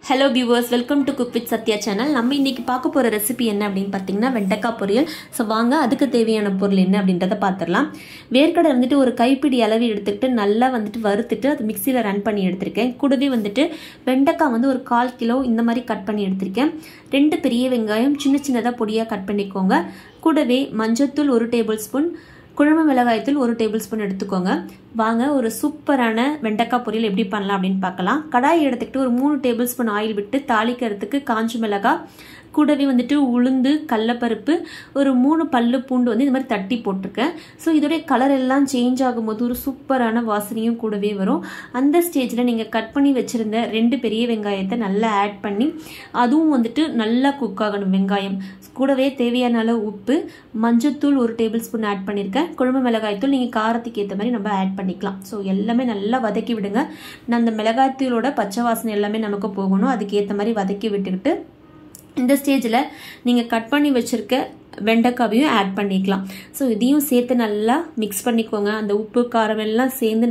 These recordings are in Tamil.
Hello viewers, welcome to Cook with Satya channel. நம்ம இன்னைக்கு பார்க்க போற ரெசிபி என்ன அப்படினு பாத்தீங்கன்னா வெண்டைக்காய் பொரியல். சோ வாங்க அதுக்கு தேவையான பொருள் என்ன அப்படின்றத பாத்துறலாம். வேர்க்கடலை வந்துட்டு ஒரு கைப்பிடி அளவு எடுத்துக்கிட்டு நல்லா வந்துட்டு வறுத்துட்டு அது மிக்ஸில ரன் பண்ணி எடுத்துர்க்கேன். கூடவே வந்துட்டு வெண்டைக்காய் வந்து ஒரு 1/4 கிலோ இந்த மாதிரி கட் பண்ணி எடுத்துர்க்கேன். 2 பெரிய வெங்காயம் சின்ன சின்னதா பொடியா கட் பண்ணிக்கோங்க. கூடவே மஞ்சள்தூள் 1 டேபிள்ஸ்பூன், குழம்பு மிளகாய்த்தூள் 1 டேபிள்ஸ்பூன் எடுத்துக்கோங்க. வாங்க ஒரு சூப்பரான வெண்டைக்காய் பொரியல் எப்படி பண்ணலாம் அப்படின்னு பார்க்கலாம். கடாய் எடுத்துக்கிட்டு ஒரு 3 டேபிள்ஸ்பூன் ஆயில் விட்டு தாளிக்கிறதுக்கு காஞ்ச மிளகாய், கூடவே வந்துட்டு உளுந்து, கடலைப்பருப்பு, ஒரு 3 பல்லு பூண்டு வந்து இந்த மாதிரி தட்டி போட்டிருக்கேன். ஸோ இதோடைய கலர் எல்லாம் சேஞ்ச் ஆகும்போது ஒரு சூப்பரான வாசனையும் கூடவே வரும். அந்த ஸ்டேஜில் நீங்கள் கட் பண்ணி வச்சுருந்த 2 பெரிய வெங்காயத்தை நல்லா ஆட் பண்ணி அதுவும் வந்துட்டு நல்லா குக் ஆகணும். வெங்காயம் கூடவே தேவையான அளவு உப்பு, மஞ்சள்தூள் 1 டேபிள்ஸ்பூன் ஆட் பண்ணியிருக்கேன். குழம்பு மிளகாய்த்தூள் நீங்கள் காரத்துக்கு ஏற்ற மாதிரி நம்ம ஆட் பண்ணிக்கலாம். ஸோ எல்லாமே நல்லா வதக்கி விடுங்க. நான் அந்த மிளகாய்த்தூளோட பச்சை வாசனை எல்லாமே நமக்கு போகணும். அதுக்கு ஏற்ற மாதிரி வதக்கி விட்டுக்கிட்டு இந்த ஸ்டேஜில் நீங்கள் கட் பண்ணி வச்சுருக்க வெண்டைக்காவையும் ஆட் பண்ணிக்கலாம். ஸோ இதையும் சேர்த்து நல்லா மிக்ஸ் பண்ணிக்கோங்க. அந்த உப்பு காரம் எல்லாம்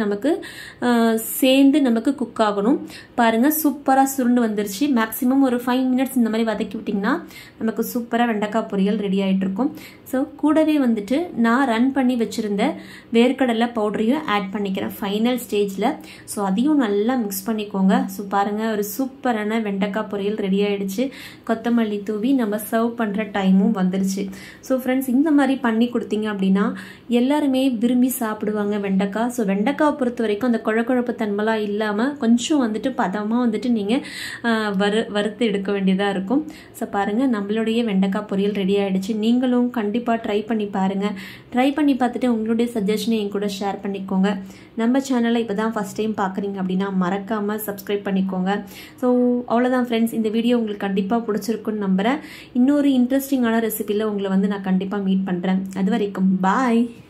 சேர்ந்து நமக்கு குக் ஆகணும். பாருங்கள் சூப்பராக சுருண்டு வந்துருச்சு. மேக்ஸிமம் ஒரு 5 மினிட்ஸ் இந்த மாதிரி வதக்கி விட்டிங்கன்னா நமக்கு சூப்பராக வெண்டைக்காய் பொரியல் ரெடி ஆகிட்டு இருக்கும். ஸோ கூடவே வந்துட்டு நான் ரன் பண்ணி வச்சுருந்த வேர்க்கடலை பவுடரையும் ஆட் பண்ணிக்கிறேன் ஃபைனல் ஸ்டேஜில். ஸோ அதையும் நல்லா மிக்ஸ் பண்ணிக்கோங்க. ஸோ பாருங்கள் ஒரு சூப்பரான வெண்டைக்காய் பொரியல் ரெடி ஆகிடுச்சு. கொத்தமல்லி தூவி நம்ம சர்வ் பண்ணுற டைமும் வந்துருச்சு. ஸோ ஃப்ரெண்ட்ஸ் இந்த மாதிரி பண்ணி கொடுத்தீங்க அப்படின்னா எல்லாருமே விரும்பி சாப்பிடுவாங்க வெண்டைக்காய். ஸோ வெண்டைக்காய் பொறுத்த வரைக்கும் அந்த குழக்குழப்பு தன்மைலாம் இல்லாமல் கொஞ்சம் வந்துட்டு பதமாக வந்துட்டு நீங்கள் வறுத்து எடுக்க வேண்டியதாக இருக்கும். ஸோ பாருங்கள் நம்மளுடைய வெண்டைக்காய் பொரியல் ரெடி ஆகிடுச்சு. நீங்களும் கண்டிப்பாக ட்ரை பண்ணி பாருங்கள். ட்ரை பண்ணி பார்த்துட்டு உங்களுடைய சஜஷனை என் கூட ஷேர் பண்ணிக்கோங்க. நம்ம சேனலை இப்போ தான் ஃபஸ்ட் டைம் பார்க்குறீங்க அப்படின்னா மறக்காமல் சப்ஸ்கிரைப் பண்ணிக்கோங்க. ஸோ அவ்வளோதான் ஃப்ரெண்ட்ஸ், இந்த வீடியோ உங்களுக்கு கண்டிப்பாக பிடிச்சிருக்குன்னு நம்புகிறேன். இன்னொரு இன்ட்ரெஸ்டிங்கான ரெசிபியில் உங்களை வந்து நான் கண்டிப்பாக மீட் பண்ணுறேன். அது வரைக்கும் பாய்.